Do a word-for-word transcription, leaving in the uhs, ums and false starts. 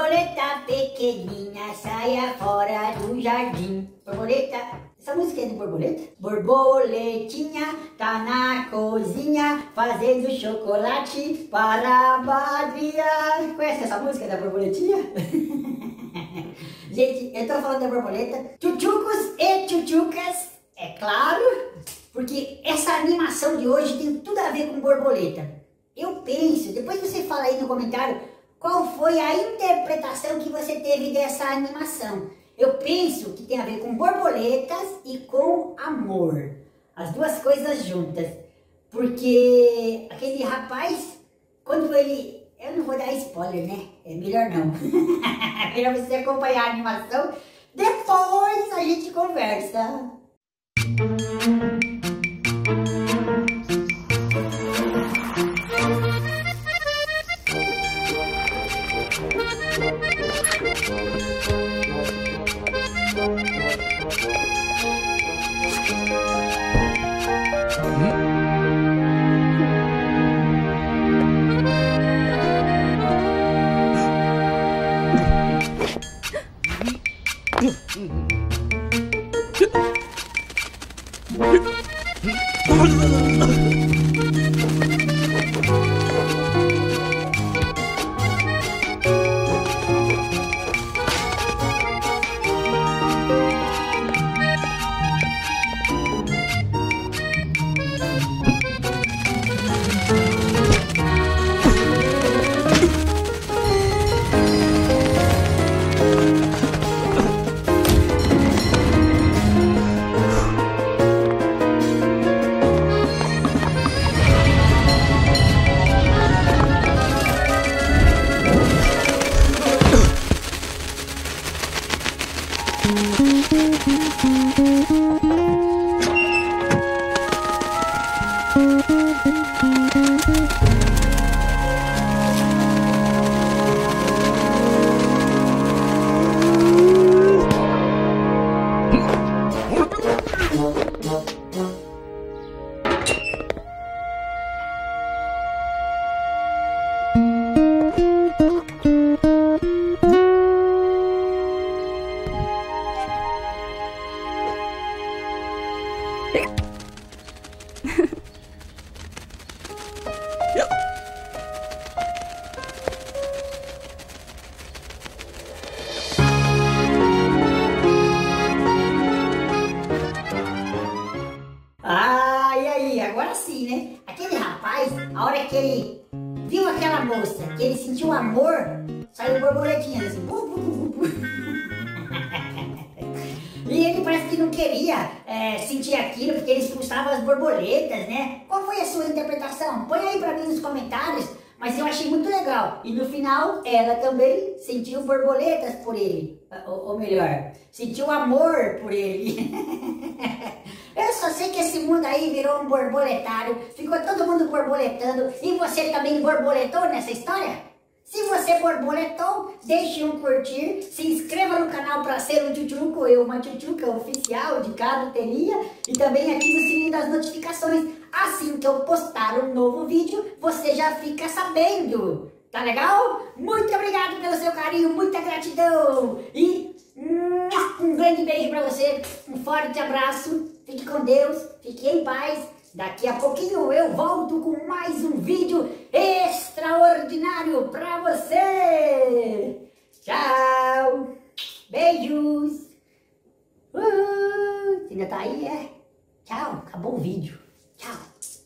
Borboleta pequenininha, saia fora do jardim. Borboleta, essa música é de borboleta? Borboletinha tá na cozinha fazendo chocolate para a madrinha. Conhece essa música da borboletinha? Gente, eu tô falando da borboleta. Tchutchucos e tchutchucas, é claro, porque essa animação de hoje tem tudo a ver com borboleta. Eu penso, depois você fala aí no comentário qual foi a interpretação que você teve dessa animação. Eu penso que tem a ver com borboletas e com amor. As duas coisas juntas. Porque aquele rapaz, quando ele... Eu não vou dar spoiler, né? É melhor não. É melhor você acompanhar a animação. Depois a gente conversa. Ah, e aí? Agora sim, né? Aquele rapaz, a hora que ele viu aquela moça, que ele sentiu amor, saiu borboletinha assim. Bu, bu, bu, bu, bu. E ele parece que não queria é, sentir aquilo, porque ele expulsava as borboletas, né? Qual foi a sua interpretação? Põe aí pra mim nos comentários, mas eu achei muito legal. E no final, ela também sentiu borboletas por ele. Ou, ou melhor, sentiu amor por ele. Eu só sei que esse mundo aí virou um borboletário, ficou todo mundo borboletando, e você também borboletou nessa história? Se você borboletou, deixe um curtir, se inscreva no canal para ser um tchutchuco, eu uma tchutchuca oficial de cada telinha, e também ative o sininho das notificações. Assim que eu postar um novo vídeo, você já fica sabendo. Tá legal? Muito obrigado pelo seu carinho, muita gratidão, e um grande beijo para você, um forte abraço, fique com Deus, fique em paz. Daqui a pouquinho eu volto com mais um vídeo extraordinário para você. Tchau, beijos. Uh, você ainda tá aí, é? Tchau, acabou o vídeo. Tchau.